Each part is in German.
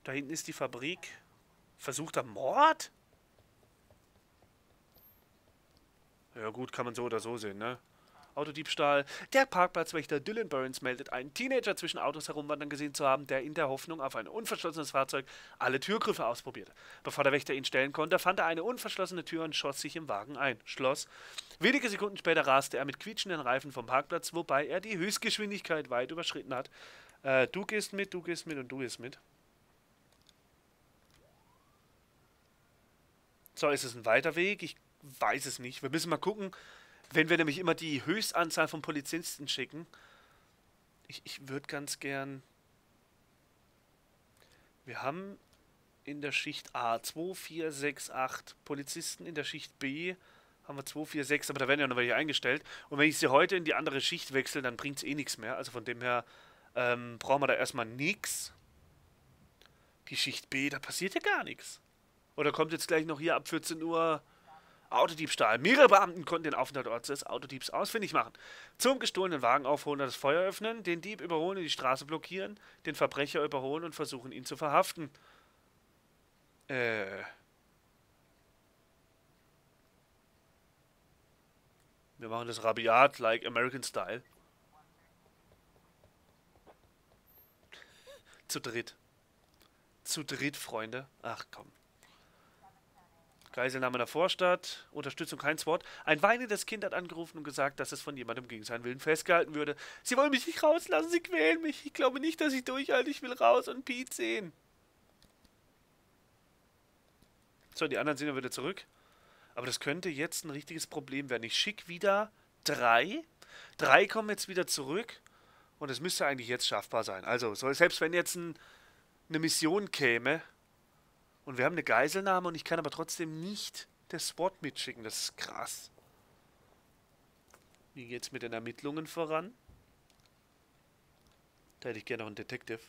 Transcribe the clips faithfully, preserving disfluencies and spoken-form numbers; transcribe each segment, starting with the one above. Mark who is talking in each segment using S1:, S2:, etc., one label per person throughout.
S1: Da hinten ist die Fabrik. Versuchter Mord? Ja gut, kann man so oder so sehen, ne? Autodiebstahl. Der Parkplatzwächter Dylan Burns meldet einen Teenager zwischen Autos herumwandern gesehen zu haben, der in der Hoffnung auf ein unverschlossenes Fahrzeug alle Türgriffe ausprobierte. Bevor der Wächter ihn stellen konnte, fand er eine unverschlossene Tür und schoss sich im Wagen ein. Schloss. Wenige Sekunden später raste er mit quietschenden Reifen vom Parkplatz, wobei er die Höchstgeschwindigkeit weit überschritten hat. Äh, du gehst mit, du gehst mit und du gehst mit. So, ist es ein weiter Weg? Ich weiß es nicht. Wir müssen mal gucken. Wenn wir nämlich immer die Höchstanzahl von Polizisten schicken. Ich, ich würde ganz gern... Wir haben in der Schicht A zwei, vier, sechs, acht Polizisten. In der Schicht B haben wir zwei, vier, sechs, aber da werden ja noch welche eingestellt. Und wenn ich sie heute in die andere Schicht wechsle, dann bringt es eh nichts mehr. Also von dem her ähm, brauchen wir da erstmal nichts. Die Schicht B, da passiert ja gar nichts. Oder kommt jetzt gleich noch hier ab vierzehn Uhr... Autodiebstahl. Mehrere Beamten konnten den Aufenthaltsort des Autodiebs ausfindig machen. Zum gestohlenen Wagen aufholen, das Feuer öffnen, den Dieb überholen und die Straße blockieren, den Verbrecher überholen und versuchen, ihn zu verhaften. Äh. Wir machen das rabiat, like American Style. Zu dritt. Zu dritt, Freunde. Ach komm. Geiselnahme in der Vorstadt, Unterstützung kein Wort. Ein weinendes Kind hat angerufen und gesagt, dass es von jemandem gegen seinen Willen festgehalten würde. Sie wollen mich nicht rauslassen, sie quälen mich. Ich glaube nicht, dass ich durchhalte, ich will raus und Pete sehen. So, die anderen sind ja wieder zurück. Aber das könnte jetzt ein richtiges Problem werden. Ich schicke wieder drei. Drei kommen jetzt wieder zurück. Und es müsste eigentlich jetzt schaffbar sein. Also, so, selbst wenn jetzt ein, eine Mission käme... Und wir haben eine Geiselnahme und ich kann aber trotzdem nicht das SWAT mitschicken. Das ist krass. Wie geht's mit den Ermittlungen voran? Da hätte ich gerne noch einen Detective.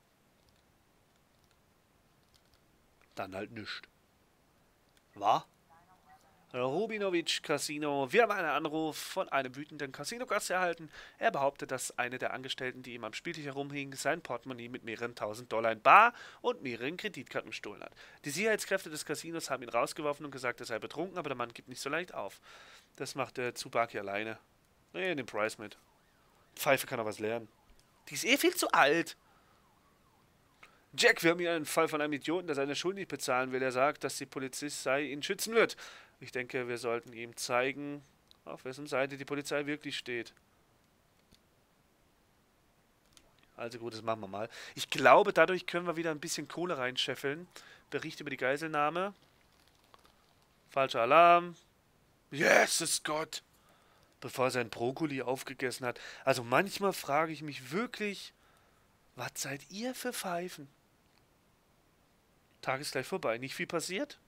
S1: Dann halt nichts. War? Rubinovic Casino. Wir haben einen Anruf von einem wütenden Casino-Gast erhalten. Er behauptet, dass eine der Angestellten, die ihm am Spieltisch herumhing, sein Portemonnaie mit mehreren tausend Dollar in Bar und mehreren Kreditkarten gestohlen hat. Die Sicherheitskräfte des Casinos haben ihn rausgeworfen und gesagt, er sei betrunken, aber der Mann gibt nicht so leicht auf. Das macht der Tsubaki alleine. Nee, den Price mit. Pfeife kann auch was lernen. Die ist eh viel zu alt. Jack, wir haben hier einen Fall von einem Idioten, der seine Schuld nicht bezahlen will. Er sagt, dass die Polizist sei, ihn schützen wird. Ich denke, wir sollten ihm zeigen, auf wessen Seite die Polizei wirklich steht. Also gut, das machen wir mal. Ich glaube, dadurch können wir wieder ein bisschen Kohle reinscheffeln. Bericht über die Geiselnahme. Falscher Alarm. Jesus Gott. Bevor er sein Brokkoli aufgegessen hat. Also manchmal frage ich mich wirklich, was seid ihr für Pfeifen? Tag ist gleich vorbei. Nicht viel passiert?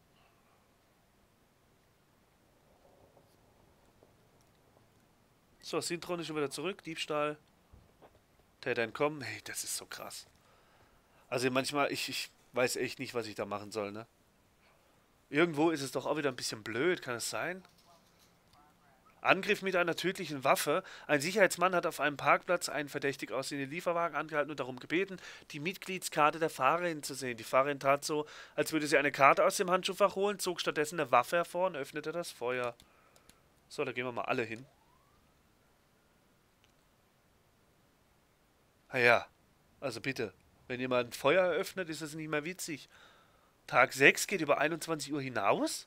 S1: So, Sintron ist schon wieder zurück. Diebstahl. Täter entkommen. Hey, das ist so krass. Also manchmal, ich, ich weiß echt nicht, was ich da machen soll, ne? Irgendwo ist es doch auch wieder ein bisschen blöd, kann es sein? Angriff mit einer tödlichen Waffe. Ein Sicherheitsmann hat auf einem Parkplatz einen verdächtig aussehenden Lieferwagen angehalten und darum gebeten, die Mitgliedskarte der Fahrerin zu sehen. Die Fahrerin tat so, als würde sie eine Karte aus dem Handschuhfach holen, zog stattdessen eine Waffe hervor und öffnete das Feuer. So, da gehen wir mal alle hin. Naja, also bitte, wenn jemand Feuer eröffnet, ist das nicht mehr witzig. Tag sechs geht über einundzwanzig Uhr hinaus?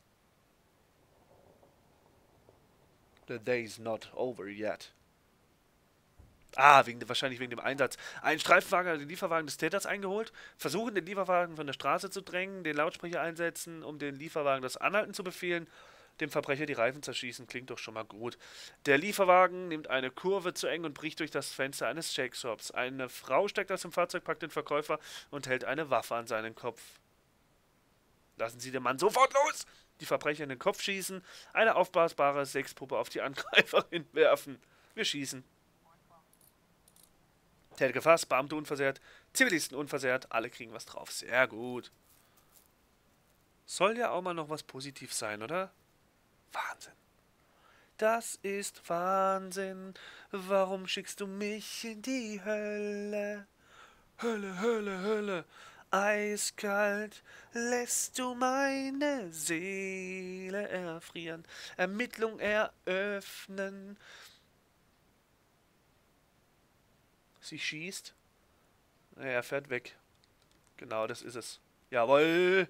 S1: The day's not over yet. Ah, wegen, wahrscheinlich wegen dem Einsatz. Ein Streifenwagen hat den Lieferwagen des Täters eingeholt, versuchen den Lieferwagen von der Straße zu drängen, den Lautsprecher einsetzen, um den Lieferwagen das Anhalten zu befehlen, dem Verbrecher die Reifen zerschießen, klingt doch schon mal gut. Der Lieferwagen nimmt eine Kurve zu eng und bricht durch das Fenster eines Shake-Shops. Eine Frau steigt aus dem Fahrzeug, packt den Verkäufer und hält eine Waffe an seinen Kopf. Lassen Sie den Mann sofort los! Die Verbrecher in den Kopf schießen, eine aufblasbare Sexpuppe auf die Angreiferin werfen. Wir schießen. Täter gefasst, Beamte unversehrt, Zivilisten unversehrt, alle kriegen was drauf. Sehr gut. Soll ja auch mal noch was positiv sein, oder? Wahnsinn. Das ist Wahnsinn. Warum schickst du mich in die Hölle? Hölle, Hölle, Hölle. Eiskalt lässt du meine Seele erfrieren. Ermittlung eröffnen. Sie schießt. Er fährt weg. Genau, das ist es. Jawohl.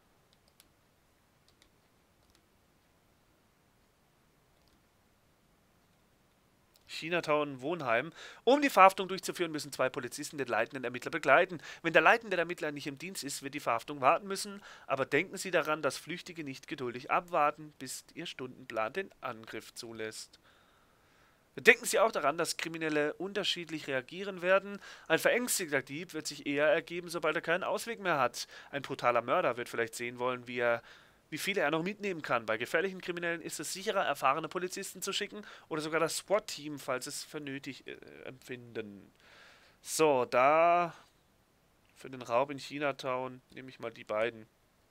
S1: Chinatown Wohnheim. Um die Verhaftung durchzuführen, müssen zwei Polizisten den leitenden Ermittler begleiten. Wenn der leitende Ermittler nicht im Dienst ist, wird die Verhaftung warten müssen. Aber denken Sie daran, dass Flüchtige nicht geduldig abwarten, bis Ihr Stundenplan den Angriff zulässt. Denken Sie auch daran, dass Kriminelle unterschiedlich reagieren werden. Ein verängstigter Dieb wird sich eher ergeben, sobald er keinen Ausweg mehr hat. Ein brutaler Mörder wird vielleicht sehen wollen, wie er wie viele er noch mitnehmen kann. Bei gefährlichen Kriminellen ist es sicherer, erfahrene Polizisten zu schicken oder sogar das SWAT-Team, falls es für nötig äh, empfinden. So, da für den Raub in Chinatown nehme ich mal die beiden.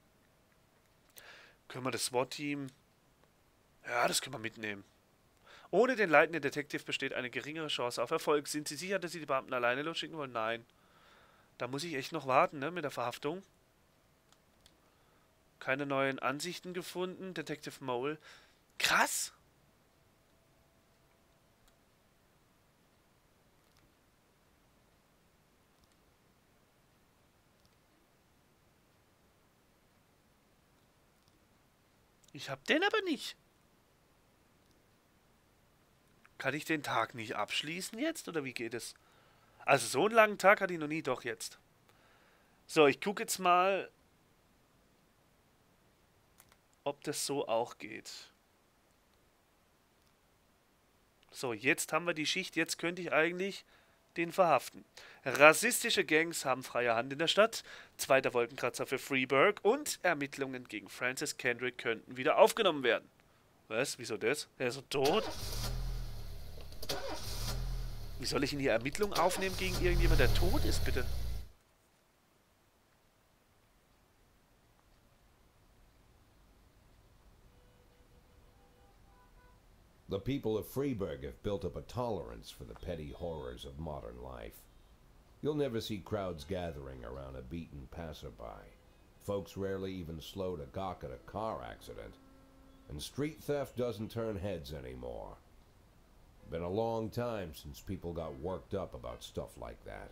S1: Können wir das SWAT-Team? Ja, das können wir mitnehmen. Ohne den leitenden Detective besteht eine geringere Chance auf Erfolg. Sind Sie sicher, dass Sie die Beamten alleine losschicken wollen? Nein. Da muss ich echt noch warten, ne, mit der Verhaftung. Keine neuen Ansichten gefunden. Detective Mole. Krass! Ich hab den aber nicht. Kann ich den Tag nicht abschließen jetzt? Oder wie geht es? Also so einen langen Tag hatte ich noch nie. Doch jetzt. So, ich gucke jetzt mal, ob das so auch geht. So, jetzt haben wir die Schicht. Jetzt könnte ich eigentlich den verhaften. Rassistische Gangs haben freie Hand in der Stadt. Zweiter Wolkenkratzer für Freeburg. Und Ermittlungen gegen Francis Kendrick könnten wieder aufgenommen werden. Was? Wieso das? Er ist so tot? Wie soll ich in die Ermittlungen aufnehmen gegen irgendjemand, der tot ist, bitte?
S2: The people of Freeburg have built up a tolerance for the petty horrors of modern life. You'll never see crowds gathering around a beaten passerby. Folks rarely even slow to gawk at a car accident. And street theft doesn't turn heads anymore. Been a long time since people got worked up about stuff like that.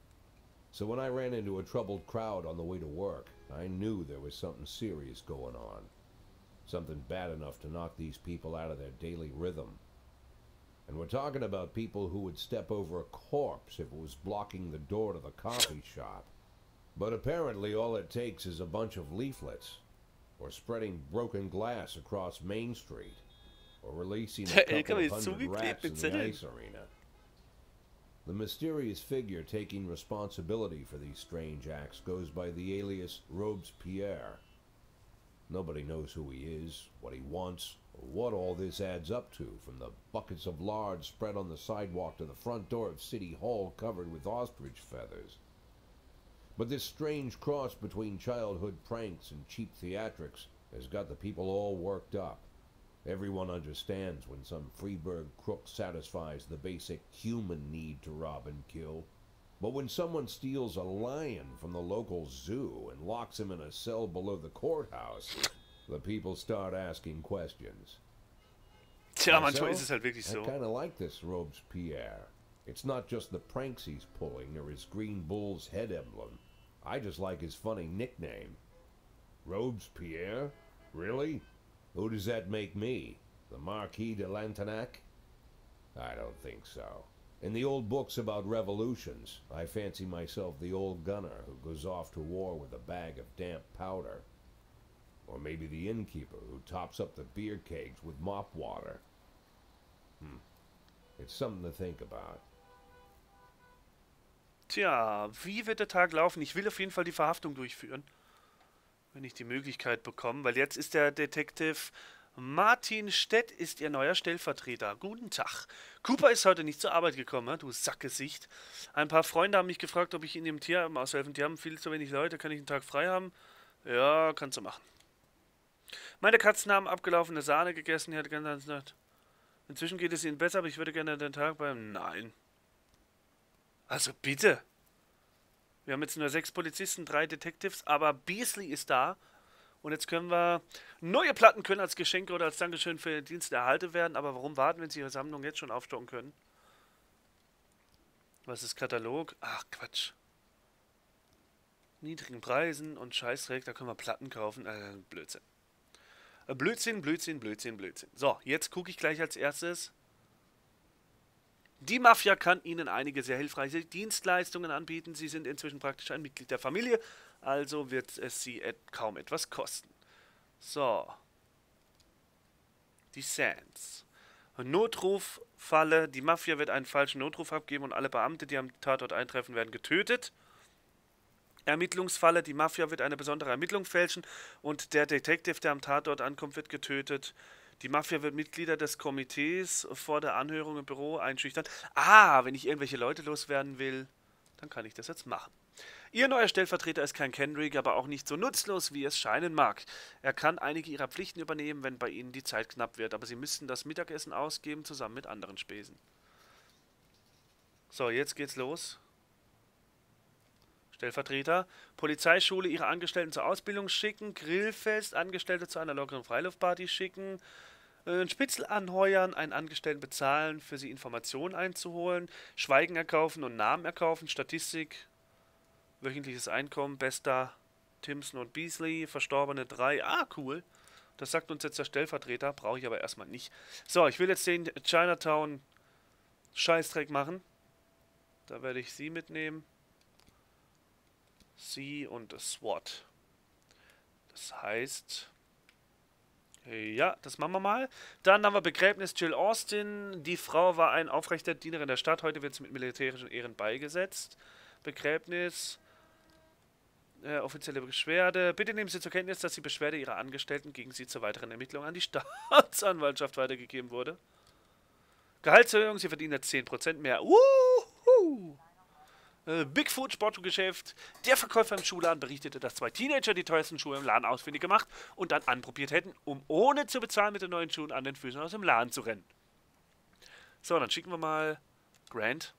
S2: So when I ran into a troubled crowd on the way to work, I knew there was something serious going on. Something bad enough to knock these people out of their daily rhythm. And we're talking about people who would step over a corpse if it was blocking the door to the coffee shop. But apparently all it takes is a bunch of leaflets, or spreading broken glass across Main Street, or releasing a couple of hundred rats in the ice arena. The mysterious figure taking responsibility for these strange acts goes by the alias Robespierre. Nobody knows who he is, what he wants, or what all this adds up to, from the buckets of lard spread on the sidewalk to the front door of City Hall covered with ostrich feathers. But this strange cross between childhood pranks and cheap theatrics has got the people all worked up. Everyone understands when some Freeburg crook satisfies the basic human need to rob and kill. But when someone steals a lion from the local zoo and locks him in a cell below the courthouse, the people start asking questions.
S1: Tja, manchmal ist es halt wirklich
S2: I
S1: so.
S2: kind of like this Robespierre. It's not just the pranks he's pulling or his green bull's head emblem. I just like his funny nickname. Robespierre? Really? Who does that make me? The Marquis de Lantenac? I don't think so. In the old books about revolutions, I fancy myself the old gunner who goes off to war with a bag of damp powder. Or maybe the innkeeper who tops up the beer kegs with mop water. Hmm. It's something to think about.
S1: Tja, wie wird der Tag laufen? Ich will auf jeden Fall die Verhaftung durchführen, wenn ich die Möglichkeit bekomme, weil jetzt ist der Detective Martin Stett ist Ihr neuer Stellvertreter. Guten Tag. Cooper ist heute nicht zur Arbeit gekommen, du Sackgesicht. Ein paar Freunde haben mich gefragt, ob ich ihnen im Tierheim aushelfen. Die haben viel zu wenig Leute, kann ich einen Tag frei haben? Ja, kannst du machen. Meine Katzen haben abgelaufene Sahne gegessen, die hatte ganz Nacht. Inzwischen geht es ihnen besser, aber ich würde gerne den Tag beim... Nein. Also bitte. Wir haben jetzt nur sechs Polizisten, drei Detectives, aber Beasley ist da. Und jetzt können wir... Neue Platten können als Geschenke oder als Dankeschön für den Dienst erhalten werden. Aber warum warten, wenn Sie Ihre Sammlung jetzt schon aufstocken können? Was ist Katalog? Ach, Quatsch. Niedrigen Preisen und Scheißdreck, da können wir Platten kaufen. Äh, Blödsinn. Äh, Blödsinn, Blödsinn, Blödsinn, Blödsinn. So, jetzt gucke ich gleich als erstes. Die Mafia kann Ihnen einige sehr hilfreiche Dienstleistungen anbieten. Sie sind inzwischen praktisch ein Mitglied der Familie, also wird es Sie et kaum etwas kosten. So. Die Sands. Notruffalle. Die Mafia wird einen falschen Notruf abgeben und alle Beamte, die am Tatort eintreffen, werden getötet. Ermittlungsfalle. Die Mafia wird eine besondere Ermittlung fälschen und der Detective, der am Tatort ankommt, wird getötet. Die Mafia wird Mitglieder des Komitees vor der Anhörung im Büro einschüchtern. Ah, wenn ich irgendwelche Leute loswerden will, dann kann ich das jetzt machen. Ihr neuer Stellvertreter ist kein Kendrick, aber auch nicht so nutzlos, wie es scheinen mag. Er kann einige ihrer Pflichten übernehmen, wenn bei ihnen die Zeit knapp wird, aber sie müssten das Mittagessen ausgeben, zusammen mit anderen Spesen. So, jetzt geht's los. Stellvertreter. Polizeischule ihre Angestellten zur Ausbildung schicken. Grillfest, Angestellte zu einer lockeren Freiluftparty schicken. Ein Spitzel anheuern, einen Angestellten bezahlen, für sie Informationen einzuholen. Schweigen erkaufen und Namen erkaufen. Statistik. Wöchentliches Einkommen. Bester Timson und Beasley. Verstorbene drei. Ah, cool. Das sagt uns jetzt der Stellvertreter. Brauche ich aber erstmal nicht. So, ich will jetzt den Chinatown Scheißdreck machen. Da werde ich sie mitnehmen. Sie und das SWAT. Das heißt... Ja, das machen wir mal. Dann haben wir Begräbnis Jill Austin. Die Frau war ein aufrechter Dienerin der Stadt. Heute wird sie mit militärischen Ehren beigesetzt. Begräbnis. Äh, offizielle Beschwerde. Bitte nehmen Sie zur Kenntnis, dass die Beschwerde Ihrer Angestellten gegen Sie zur weiteren Ermittlung an die Staatsanwaltschaft weitergegeben wurde. Gehaltserhöhung. Sie verdienen jetzt zehn Prozent mehr. Wuhu! Bigfoot Sportgeschäft. Der Verkäufer im Schuhladen berichtete, dass zwei Teenager die teuersten Schuhe im Laden ausfindig gemacht und dann anprobiert hätten, um ohne zu bezahlen mit den neuen Schuhen an den Füßen aus dem Laden zu rennen. So, dann schicken wir mal Grant.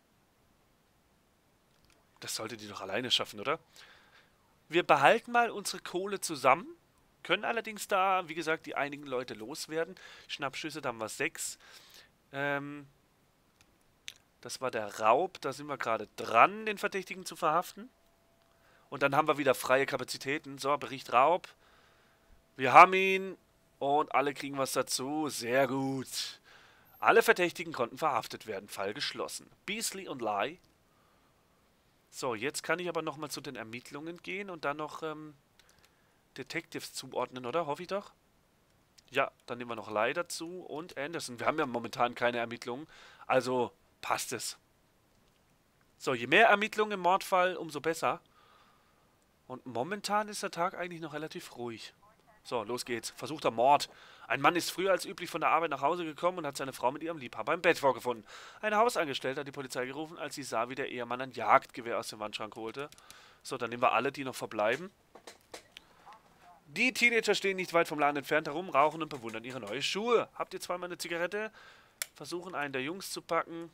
S1: Das sollte die doch alleine schaffen, oder? Wir behalten mal unsere Kohle zusammen, können allerdings da, wie gesagt, die einigen Leute loswerden. Schnappschüsse, da haben wir sechs. Ähm... Das war der Raub, da sind wir gerade dran, den Verdächtigen zu verhaften. Und dann haben wir wieder freie Kapazitäten. So, Bericht Raub. Wir haben ihn und alle kriegen was dazu. Sehr gut. Alle Verdächtigen konnten verhaftet werden. Fall geschlossen. Beasley und Lai. So, jetzt kann ich aber nochmal zu den Ermittlungen gehen und dann noch ähm, Detectives zuordnen, oder? Hoffe ich doch. Ja, dann nehmen wir noch Lai dazu und Anderson. Wir haben ja momentan keine Ermittlungen. Also... passt es. So, je mehr Ermittlungen im Mordfall, umso besser. Und momentan ist der Tag eigentlich noch relativ ruhig. So, los geht's. Versuchter Mord. Ein Mann ist früher als üblich von der Arbeit nach Hause gekommen und hat seine Frau mit ihrem Liebhaber im Bett vorgefunden. Ein Hausangestellter hat die Polizei gerufen, als sie sah, wie der Ehemann ein Jagdgewehr aus dem Wandschrank holte. So, dann nehmen wir alle, die noch verbleiben. Die Teenager stehen nicht weit vom Laden entfernt herum, rauchen und bewundern ihre neuen Schuhe. Habt ihr zweimal eine Zigarette? Versuchen, einen der Jungs zu packen.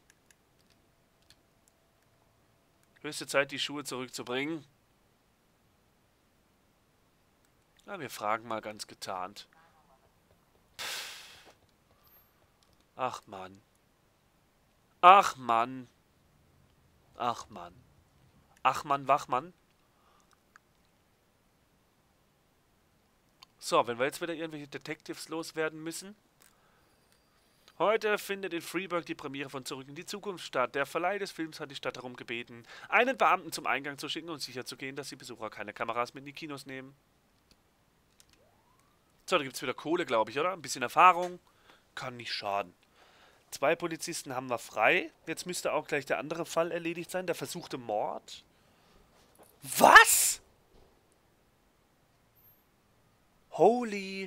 S1: Höchste Zeit, die Schuhe zurückzubringen. Na, wir fragen mal ganz getarnt. Pff. Ach Mann. Ach Mann. Ach Mann. Ach Mann, Wachmann. So, wenn wir jetzt wieder irgendwelche Detectives loswerden müssen. Heute findet in Freeburg die Premiere von Zurück in die Zukunft statt. Der Verleih des Films hat die Stadt darum gebeten, einen Beamten zum Eingang zu schicken und sicherzugehen, dass die Besucher keine Kameras mit in die Kinos nehmen. So, da gibt es wieder Kohle, glaube ich, oder? Ein bisschen Erfahrung. Kann nicht schaden. Zwei Polizisten haben wir frei. Jetzt müsste auch gleich der andere Fall erledigt sein. Der versuchte Mord. Was? Holy...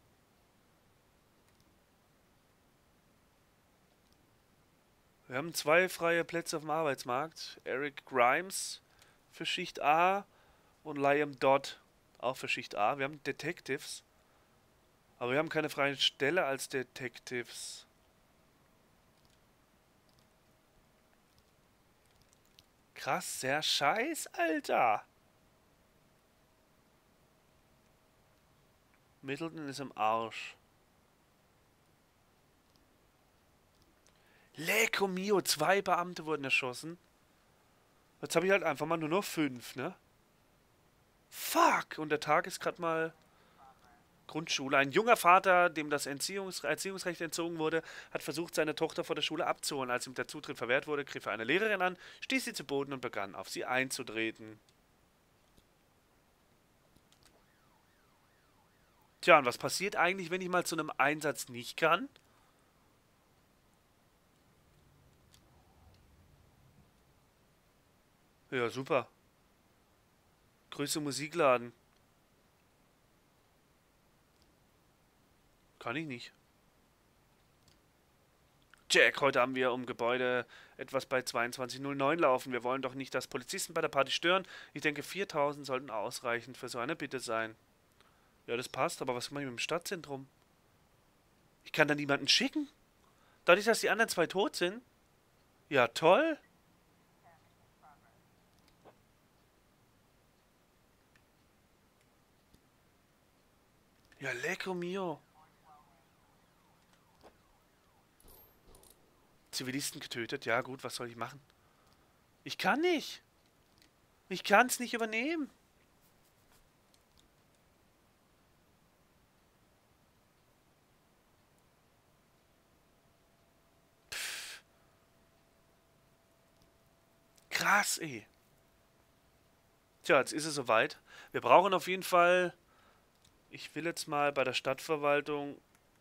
S1: Wir haben zwei freie Plätze auf dem Arbeitsmarkt. Eric Grimes für Schicht A und Liam Dodd auch für Schicht A. Wir haben Detectives. Aber wir haben keine freie Stelle als Detectives. Krass, sehr scheiß, Alter. Middleton ist im Arsch. Lecco mio, zwei Beamte wurden erschossen. Jetzt habe ich halt einfach mal nur noch fünf, ne? Fuck! Und der Tag ist gerade mal Grundschule. Ein junger Vater, dem das Erziehungs Erziehungsrecht entzogen wurde, hat versucht, seine Tochter vor der Schule abzuholen. Als ihm der Zutritt verwehrt wurde, griff er eine Lehrerin an, stieß sie zu Boden und begann, auf sie einzutreten. Tja, und was passiert eigentlich, wenn ich mal zu einem Einsatz nicht kann? Ja, super. Grüße Musikladen. Kann ich nicht. Jack, heute haben wir um Gebäude etwas bei zweiundzwanzig null neun laufen. Wir wollen doch nicht, dass Polizisten bei der Party stören. Ich denke, viertausend sollten ausreichend für so eine Bitte sein. Ja, das passt, aber was mache ich mit dem Stadtzentrum? Ich kann da niemanden schicken. Dadurch, dass die anderen zwei tot sind? Ja, toll. Ja, lecco mio. Zivilisten getötet. Ja gut, was soll ich machen? Ich kann nicht. Ich kann es nicht übernehmen. Pff. Krass, ey. Tja, jetzt ist es soweit. Wir brauchen auf jeden Fall... Ich will jetzt mal bei der Stadtverwaltung...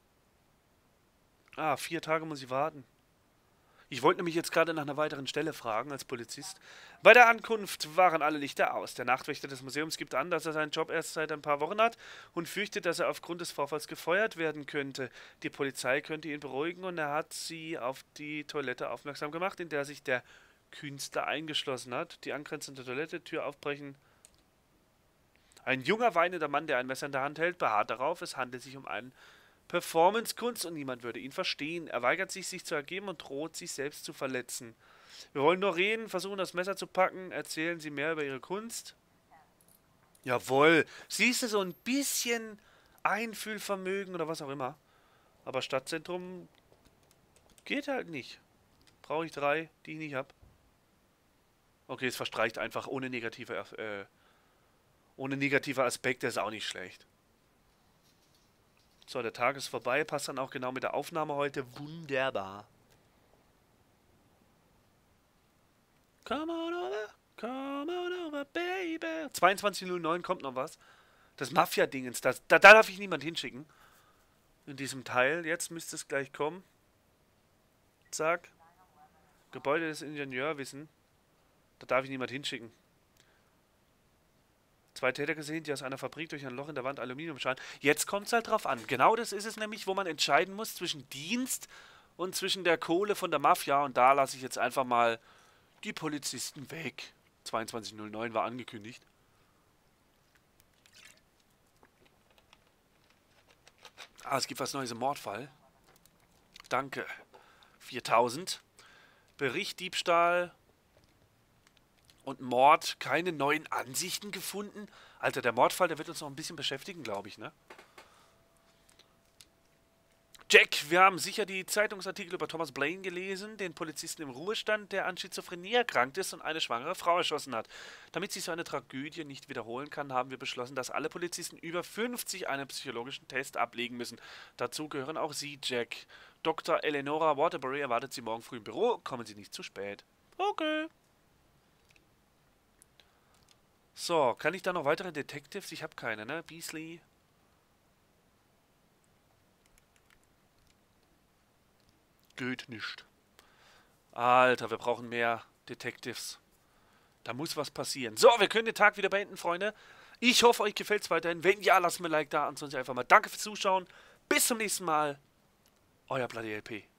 S1: Ah, vier Tage muss ich warten. Ich wollte nämlich jetzt gerade nach einer weiteren Stelle fragen als Polizist. Bei der Ankunft waren alle Lichter aus. Der Nachtwächter des Museums gibt an, dass er seinen Job erst seit ein paar Wochen hat und fürchtet, dass er aufgrund des Vorfalls gefeuert werden könnte. Die Polizei könnte ihn beruhigen und er hat sie auf die Toilette aufmerksam gemacht, in der sich der Künstler eingeschlossen hat. Die angrenzende Toilette, Tür aufbrechen. Ein junger, weinender Mann, der ein Messer in der Hand hält, beharrt darauf, es handelt sich um einen Performance-Kunst und niemand würde ihn verstehen. Er weigert sich, sich zu ergeben und droht, sich selbst zu verletzen. Wir wollen nur reden, versuchen das Messer zu packen. Erzählen Sie mehr über Ihre Kunst. Jawohl. Siehst du, so ein bisschen Einfühlvermögen oder was auch immer. Aber Stadtzentrum geht halt nicht. Brauche ich drei, die ich nicht habe. Okay, es verstreicht einfach ohne negative, äh, ohne negative Aspekte, ist auch nicht schlecht. So, der Tag ist vorbei, passt dann auch genau mit der Aufnahme heute. Wunderbar. Come on over, come on over, baby. zweiundzwanzig null neun kommt noch was. Das Mafia-Dingens, das, da, da darf ich niemand hinschicken. In diesem Teil, jetzt müsste es gleich kommen. Zack. Gebäude des Ingenieurwissen. Da darf ich niemand hinschicken. Zwei Täter gesehen, die aus einer Fabrik durch ein Loch in der Wand Aluminium scharen. Jetzt kommt es halt drauf an. Genau das ist es nämlich, wo man entscheiden muss zwischen Dienst und zwischen der Kohle von der Mafia. Und da lasse ich jetzt einfach mal die Polizisten weg. zweiundzwanzig null neun war angekündigt. Ah, es gibt was Neues im Mordfall. Danke. viertausend. Bericht Diebstahl und Mord, keine neuen Ansichten gefunden. Alter, der Mordfall, der wird uns noch ein bisschen beschäftigen, glaube ich, ne? Jack, wir haben sicher die Zeitungsartikel über Thomas Blaine gelesen, den Polizisten im Ruhestand, der an Schizophrenie erkrankt ist und eine schwangere Frau erschossen hat. Damit sich so eine Tragödie nicht wiederholen kann, haben wir beschlossen, dass alle Polizisten über fünfzig einen psychologischen Test ablegen müssen. Dazu gehören auch Sie, Jack. Doktor Eleonora Waterbury erwartet Sie morgen früh im Büro. Kommen Sie nicht zu spät. Okay. So, kann ich da noch weitere Detectives? Ich habe keine, ne? Beasley. Geht nicht. Alter, wir brauchen mehr Detectives. Da muss was passieren. So, wir können den Tag wieder beenden, Freunde. Ich hoffe, euch gefällt es weiterhin. Wenn ja, lasst mir ein Like da. Ansonsten einfach mal danke fürs Zuschauen. Bis zum nächsten Mal. Euer Bloody L P.